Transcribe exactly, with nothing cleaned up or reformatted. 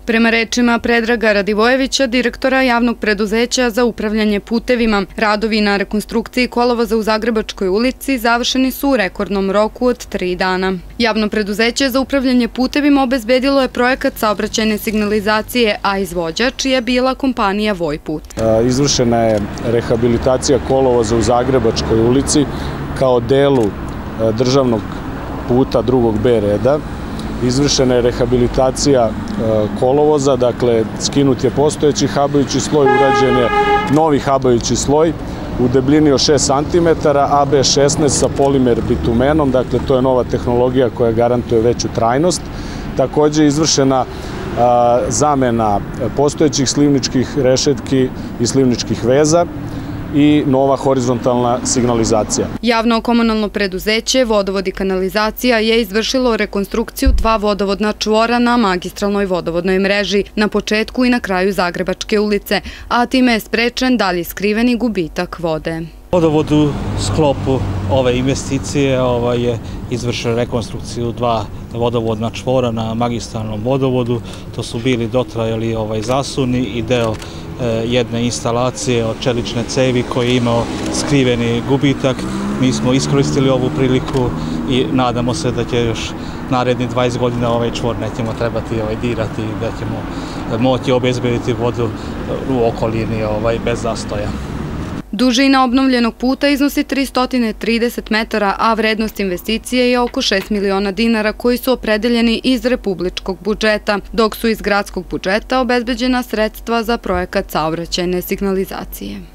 Prema rečima Predraga Radivojevića, direktora javnog preduzeća za upravljanje putevima, radovi na rekonstrukciji kolovoza u Zagrebačkoj ulici završeni su u rekordnom roku od tri dana. Javno preduzeće za upravljanje putevima obezbedilo je projekat saobraćajne signalizacije, a izvođač je bila kompanija Vojput. Izvršena je rehabilitacija kolovoza u Zagrebačkoj ulici kao delu državnog puta drugog B reda. Izvršena je rehabilitacija kolovoza, dakle skinut je postojeći habajući sloj, urađen je novi habajući sloj u debljini od šest centimetara, A B šesnaest sa polimer bitumenom, dakle to je nova tehnologija koja garantuje veću trajnost. Također je izvršena zamena postojećih slivničkih rešetki i slivničkih veza i nova horizontalna signalizacija. Javno komunalno preduzeće Vodovod i kanalizacija je izvršilo rekonstrukciju dva vodovodna čvora na magistralnoj vodovodnoj mreži na početku i na kraju Zagrebačke ulice, a time je sprečen dalji skriveni gubitak vode. Vodovod u sklopu ove investicije je izvršio rekonstrukciju dva vodovodna čvora na magistralnom vodovodu. To su bili dotrajali zasuni i deo jedne instalacije od čelične cevi koji je imao skriveni gubitak. Mi smo iskoristili ovu priliku i nadamo se da će još narednih dvadeset godina ovaj čvor nećemo trebati dirati i da ćemo moći obezbediti vodu u okolini bez zastoja. Dužina obnovljenog puta iznosi tristo trideset metara, a vrednost investicije je oko šest miliona dinara koji su opredeljeni iz republičkog budžeta, dok su iz gradskog budžeta obezbeđena sredstva za projekat saobraćajne signalizacije.